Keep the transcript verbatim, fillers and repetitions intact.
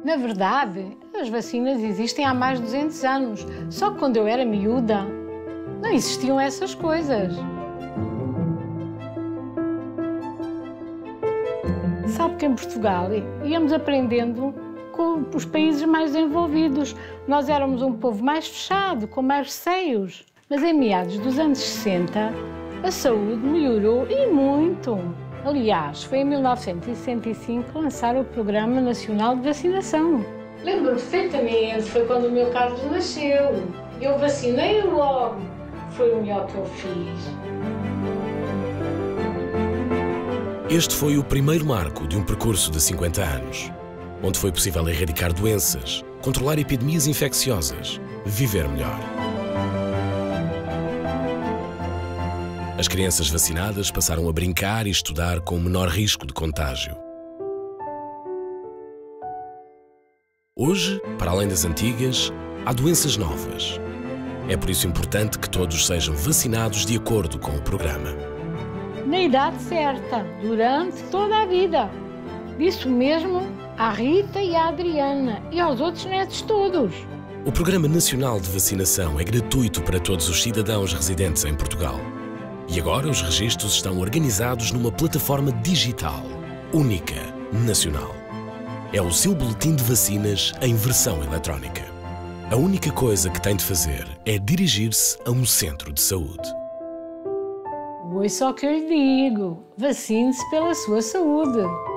Na verdade, as vacinas existem há mais de duzentos anos. Só que quando eu era miúda, não existiam essas coisas. Sabe que em Portugal íamos aprendendo com os países mais desenvolvidos. Nós éramos um povo mais fechado, com mais receios. Mas em meados dos anos sessenta, a saúde melhorou e muito. Aliás, foi em mil novecentos e sessenta e cinco que lançaram o Programa Nacional de Vacinação. Lembro-me perfeitamente, foi quando o meu Carlos nasceu. Eu vacinei-o logo. Foi o melhor que eu fiz. Este foi o primeiro marco de um percurso de cinquenta anos, onde foi possível erradicar doenças, controlar epidemias infecciosas, viver melhor. As crianças vacinadas passaram a brincar e estudar com menor risco de contágio. Hoje, para além das antigas, há doenças novas. É por isso importante que todos sejam vacinados de acordo com o programa. Na idade certa, durante toda a vida. Isso mesmo à Rita e à Adriana e aos outros netos todos. O Programa Nacional de Vacinação é gratuito para todos os cidadãos residentes em Portugal. E agora os registros estão organizados numa plataforma digital, única, nacional. É o seu boletim de vacinas em versão eletrónica. A única coisa que tem de fazer é dirigir-se a um centro de saúde. Ouça o que eu lhe digo, vacine-se pela sua saúde.